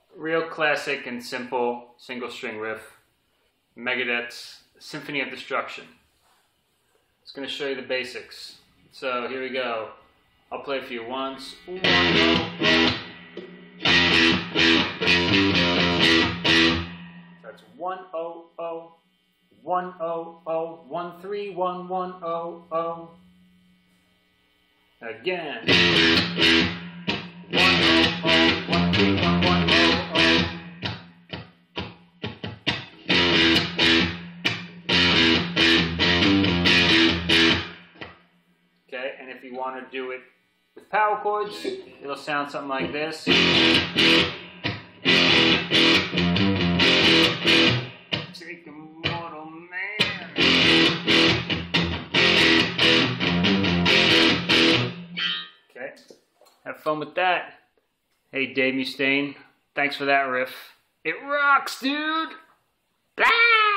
Real classic and simple single string riff. Megadeth's Symphony of Destruction. It's going to show you the basics. So here we go. I'll play for you once. That's 1 0 0 1 0 0 1 3 1 1 0 0. Again. 1 0 0 1 3 1 1 0 0. Okay, and if you want to do it with power chords, it'll sound something like this. Take a mortal man. Okay, have fun with that. Hey, Dave Mustaine, thanks for that riff. It rocks, dude! Blah!